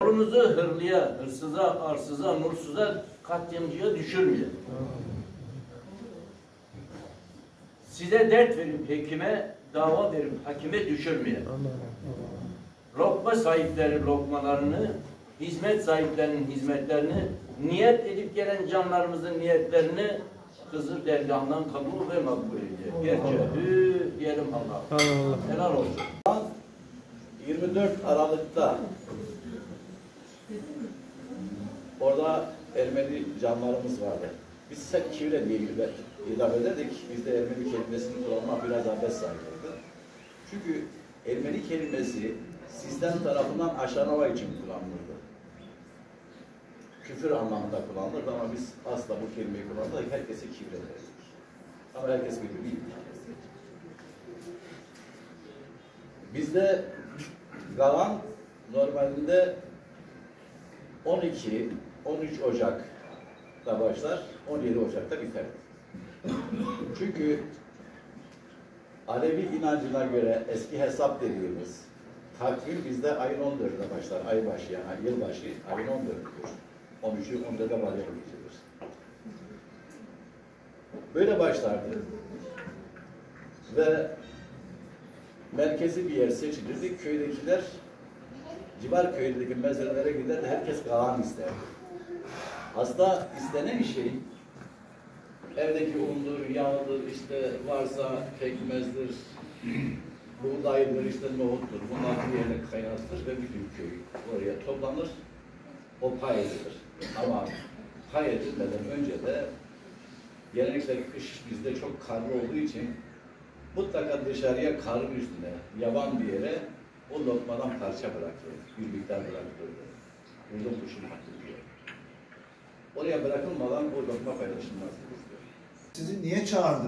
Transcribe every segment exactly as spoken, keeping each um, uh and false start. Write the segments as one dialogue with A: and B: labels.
A: Yolunuzu hırlıya, hırsıza, arsıza, nursuza, katliamcıya düşürmeyin. Size dert verip hekime, dava verip hakime düşürmeyin. Lokma sahipleri lokmalarını, hizmet sahiplerinin hizmetlerini, niyet edip gelen canlarımızın niyetlerini Hızır dergahından kabul ve makbul ediyor. Gerçi diyelim Allah. Helal olsun.
B: yirmi dört Aralık'ta orada Ermeni canlarımız vardı. Biz ise Kivre diye hitap ederdik. Bizde Ermeni kelimesini kullanmak biraz abes sayılırdı. Çünkü Ermeni kelimesi sistem tarafından aşağılama için kullanılırdı. Küfür anlamında kullanılırdı ama biz asla bu kelimeyi kullanırdık. Herkese Kivre derdik. Ama herkes gibi değil. Bizde Galan normalinde on iki on üç Ocak'ta başlar, on yedi Ocak'ta biter. Çünkü Alevi inancına göre eski hesap dediğimiz takvim bizde ayın on dördüne başlar. Aybaşı yani yılbaşı ayın on dördüdür. on üçü on dörde bayram geçilir. Böyle başlardı. Ve merkezi bir yer seçilirdi. Köydekiler civar köydeki mezarlara giderdi. Herkes Galan isterdi. Aslında istenen şey evdeki undur, yağdır, işte varsa pekmezdir, buğdaydır, işte nohuttur. Bunlar bir yerine kaynatılır ve bütün köy oraya toplanır. O pay edilir. Ama pay edilmeden önce de genellikle kış bizde çok karlı olduğu için mutlaka dışarıya karın üstüne, yaban bir yere o lokmadan parça bırakılır. Bir miktar bırakılır. Burada kuşun hakkı diyor. Oraya bırakılmadan o lokma paylaşılmaz.
C: Sizi niye çağırdım?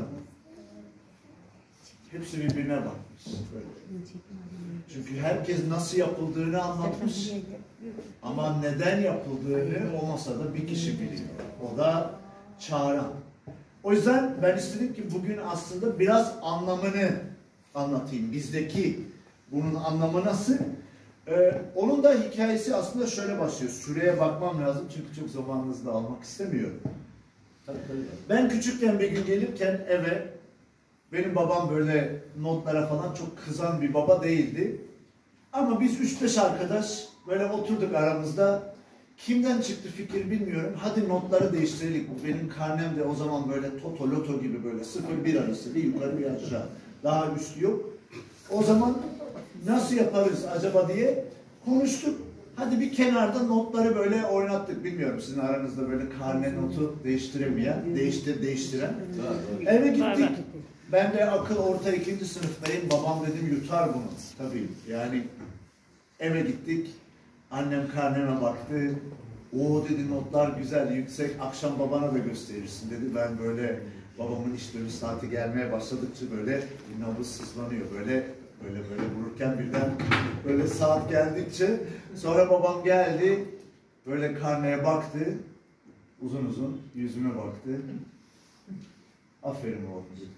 C: Hepsi birbirine bakmış. Çünkü herkes nasıl yapıldığını anlatmış. Ama neden yapıldığını o masada bir kişi biliyor. O da çağıran. O yüzden ben istedim ki bugün aslında biraz anlamını anlatayım. Bizdeki bunun anlamı nasıl? Ee, onun da hikayesi aslında şöyle başlıyor. Süreye bakmam lazım çünkü çok zamanınızı da almak istemiyorum. Ben küçükken bir gün gelirken eve, benim babam böyle notlara falan çok kızan bir baba değildi. Ama biz üç beş arkadaş böyle oturduk aramızda. Kimden çıktı fikir bilmiyorum. Hadi notları değiştirelim. Benim karnem de o zaman böyle toto loto gibi böyle sıfır bir arası, bir yukarı bir aşağı. Daha üstü yok. O zaman nasıl yaparız acaba diye konuştuk. Hadi bir kenarda notları böyle oynattık. Bilmiyorum sizin aranızda böyle karne notu değiştiremeyen, değiştir değiştiren. Eve gittik. Ben de akıl orta ikinci sınıftayım. Babam dedim yutar bunu. Tabii yani eve gittik. Annem karneme baktı. O dedi notlar güzel, yüksek. Akşam babana da gösterirsin dedi. Ben böyle babamın iş dönüş saati gelmeye başladıkça böyle nabız sızlanıyor. Böyle böyle böyle vururken birden böyle saat geldikçe sonra babam geldi. Böyle karneye baktı. Uzun uzun yüzüme baktı. Aferin oğlum dedi.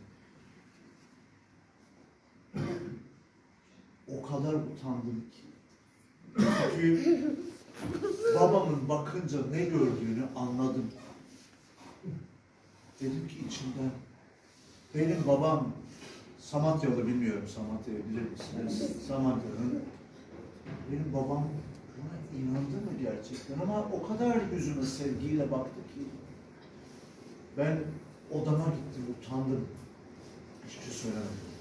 C: O kadar utandım ki. Çünkü babamın bakınca ne gördüğünü anladım. Dedim ki içimden, benim babam Samatyalı, bilmiyorum Samatya'yı bilir misiniz? Samatya'nın, benim babam buna inandı mı gerçekten? Ama o kadar yüzüme sevgiyle baktı ki ben odama gittim, utandım. Hiçbir şey söylemedim.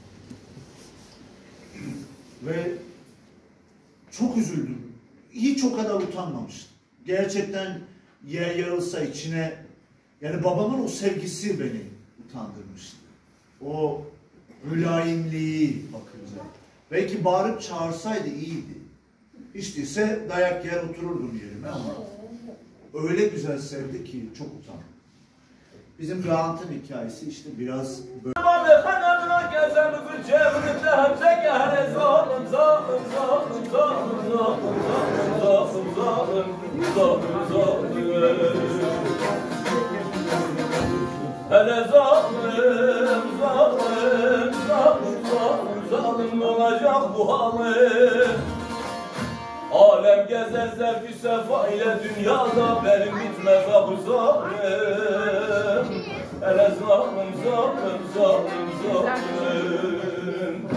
C: Ve çok üzüldüm. Hiç o kadar utanmamıştım. Gerçekten yer yarılsa içine, yani babamın o sevgisi beni utandırmıştı. O mülayimliği bakınca. Belki bağırıp çağırsaydı iyiydi. Hiç değilse dayak yer otururdum yerime ama öyle güzel sevdi ki çok utandım. Bizim Galant'ın hikayesi işte biraz böyle.
A: Hele zalim, zalim, zalim, zalim, zalim olacak bu halim. Alem
D: gezer zevk-i sefa ile dünyada benim bitmez bu zalim. Hele zalim zalim zalim zalim.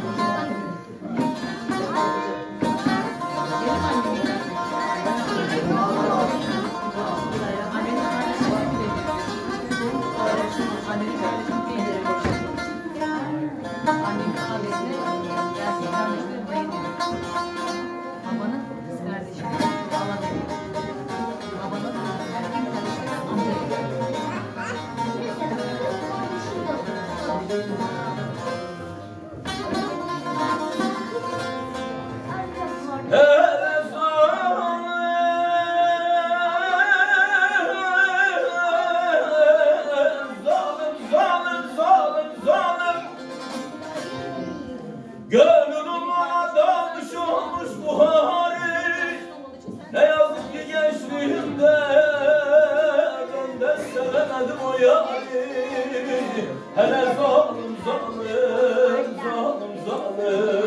D: Gönlüm adamış olmuş bu hali. Ne yazık ki gençliğimde ben de sevemedim o yari. Hele zalim zalim zalim zalim.